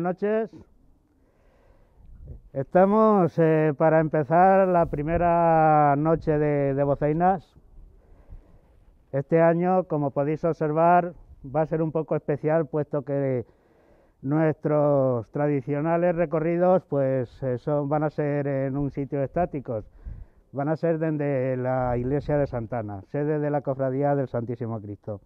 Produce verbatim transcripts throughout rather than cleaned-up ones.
buenas noches. Estamos eh, para empezar la primera noche de, de Boceinas. Este año, como podéis observar, va a ser un poco especial, puesto que nuestros tradicionales recorridos pues eh, son, van a ser en un sitio estáticos. Van a ser desde la iglesia de Santana, sede de la Cofradía del Santísimo Cristo.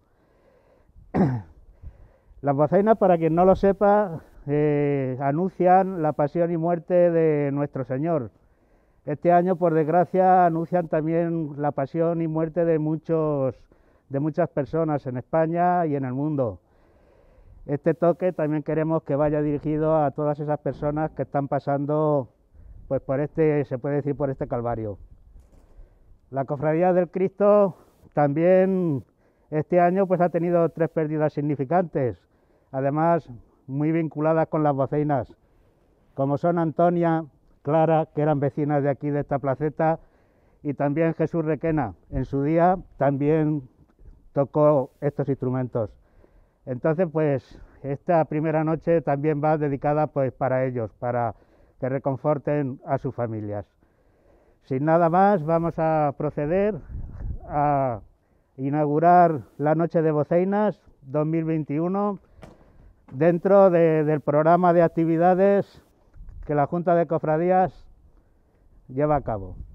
Las Boceinas, para quien no lo sepa, eh, anuncian la pasión y muerte de nuestro Señor. Este año, por desgracia, anuncian también la pasión y muerte de, muchos, de muchas personas en España y en el mundo. Este toque también queremos que vaya dirigido a todas esas personas que están pasando, pues por este, se puede decir, por este calvario. La Cofradía del Cristo también este año pues ha tenido tres pérdidas significantes, además muy vinculadas con las Boceinas, como son Antonia, Clara, que eran vecinas de aquí de esta placeta, y también Jesús Requena. En su día también tocó estos instrumentos. Entonces, pues esta primera noche también va dedicada pues para ellos, para que reconforten a sus familias. Sin nada más, vamos a proceder a inaugurar la Noche de Boceinas dos mil veintiuno dentro de, del programa de actividades que la Junta de Cofradías lleva a cabo.